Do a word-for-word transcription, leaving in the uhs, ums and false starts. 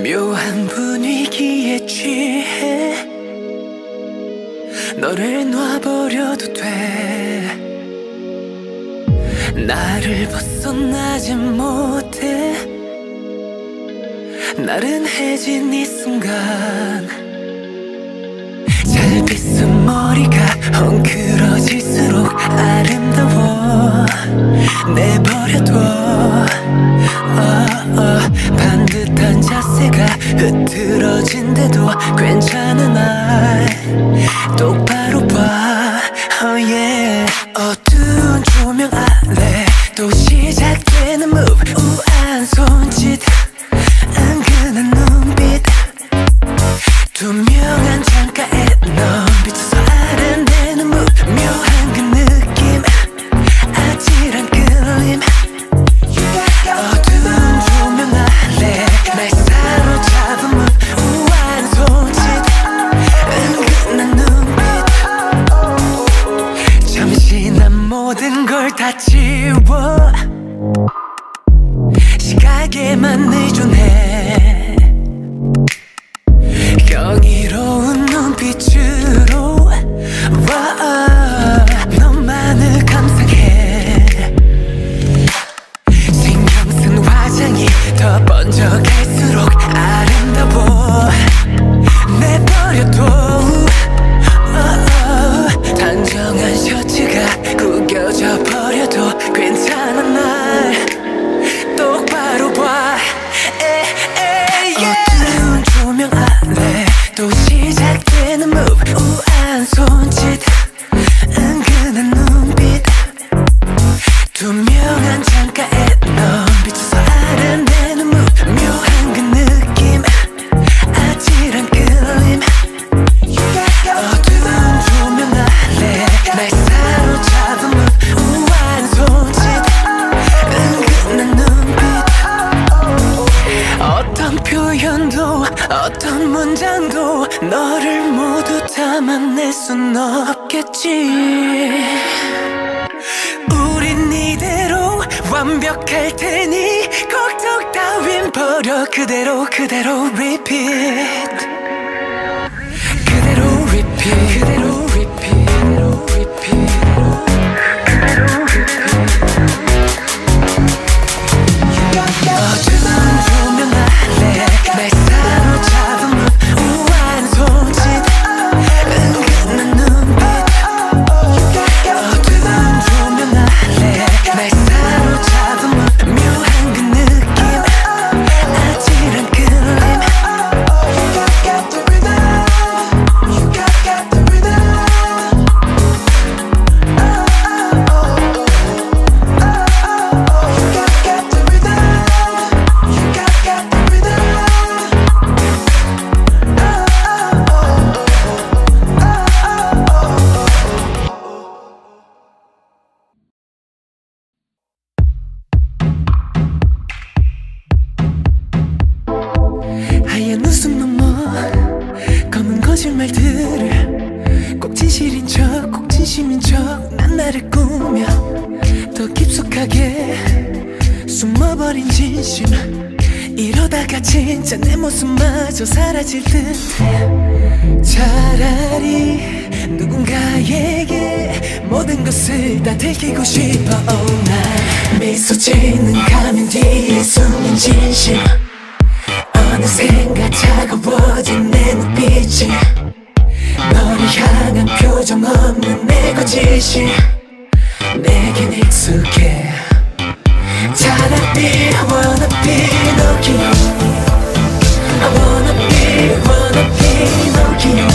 묘한 분위기에 취해 너를 놔버려도 돼. 나를 벗어나지 못해. 나른해진 이 순간 잘 빗은 머리가 헝클어질수록 아름다워. 내버려둬. 어, 어, 반듯한 자세가 흐트러진데도 괜찮은 날 똑바로 봐. oh yeah. 어두운 조명 아래 또 시작되는 move. 우아한 손짓 은근한 눈빛 투명한 창가에 넌 비춰서 아른대는 move. 묘한 그 느낌 아찔한 끌림. 어두운 조명 아래 날 사로잡은 move. 우아한 손짓 은근한 눈빛 잠시 난 모든 걸 다 지워 시각에만 의존해. 경이로운 눈빛으로 와, 너만을 감상해. 신경 쓴 화장이 더 번져갈수록 아름다워. 내버려둬. 어, 단정한 셔츠가 구겨져 버려도 괜찮아. 날 똑바로 봐. 에, 에, yeah. 어두운 조명 아래 또 시작되는 move. 우아한 손짓 은근한 눈빛 투명한 창가에 넌 비춰서 아른대는 move. 묘한 그 느낌 아찔한 끌림. 어두운 조명 아래 날 사로잡은 move. 우아한 손짓 은근한 눈빛 어떤 표현도 어떤 문장도 너를 모두 담아낼 순 없겠지. 우린 이대로 완벽할 테니 걱정 따윈 버려. 그대로 그대로 repeat. 그대로 repeat. 그대로 repeat. 그대로 repeat. 어두운 조명 아래 날 사로잡은 move. 우아한 손짓 은근한 눈빛 어두운 조명 아래 날 사로잡은 move. 묘한 그 느낌 아찔한 끌림. 하얀 웃음 넘어 검은 거짓말들을 꼭 진실인 척 꼭 진심인 척 난 나를 꾸며 더 깊숙하게 숨어버린 진심. 이러다가 진짜 내 모습마저 사라질 듯해. 차라리 누군가에게 모든 것을 다 들키고 싶어. oh, 날 미소 짓는 가면 뒤에 숨긴 진심. 어느샌가 차가워진 내 눈빛이 너를 향한 표정 없는 내 거짓이 내겐 익숙해. 차라리 I wanna be Pinocchio. I wanna be, wanna be Pinocchio.